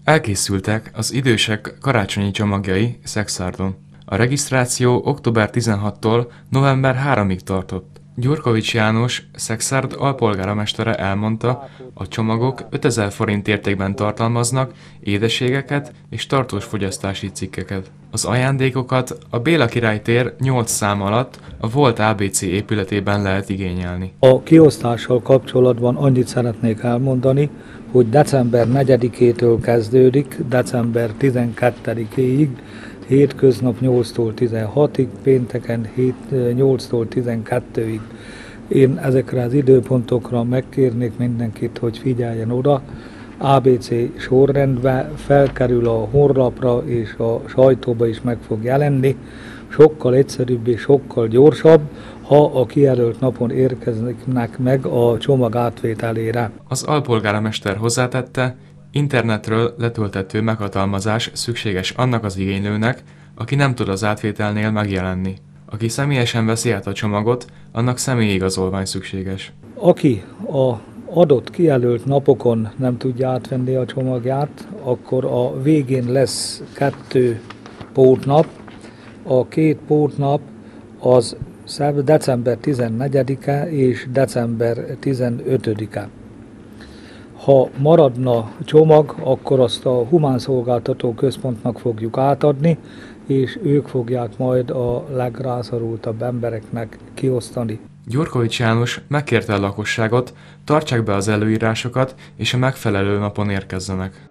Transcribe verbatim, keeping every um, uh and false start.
Elkészültek az idősek karácsonyi csomagjai Szexárdon. A regisztráció október tizenhatodikától november harmadikáig tartott. Gyurkovics János, Szexárd alpolgármestere elmondta, a csomagok ötezer forint értékben tartalmaznak édességeket és tartós fogyasztási cikkeket. Az ajándékokat a Béla Király tér nyolc szám alatt a volt á bé cé épületében lehet igényelni. A kiosztással kapcsolatban annyit szeretnék elmondani, hogy december negyedikétől kezdődik, december tizenkettedikéig, hétköznap nyolctól tizenhatig, pénteken nyolctól tizenkettőig. Én ezekre az időpontokra megkérnék mindenkit, hogy figyeljen oda. á bé cé sorrendben felkerül a honlapra és a sajtóba is meg fog jelenni. Sokkal egyszerűbb és sokkal gyorsabb, ha a kijelölt napon érkeznek meg a csomag átvételére. Az alpolgármester hozzátette, internetről letölthető meghatalmazás szükséges annak az igénylőnek, aki nem tud az átvételnél megjelenni. Aki személyesen veszi át a csomagot, annak személyi igazolvány szükséges. Aki a adott kijelölt napokon nem tudja átvenni a csomagját, akkor a végén lesz kettő pótnap. A két pótnap az december tizennegyedike és december tizenötödike. Ha maradna csomag, akkor azt a Humán Szolgáltató Központnak fogjuk átadni, és ők fogják majd a legrászorultabb embereknek kiosztani. Gyurkovics János megkérte a lakosságot, tartsák be az előírásokat és a megfelelő napon érkezzenek.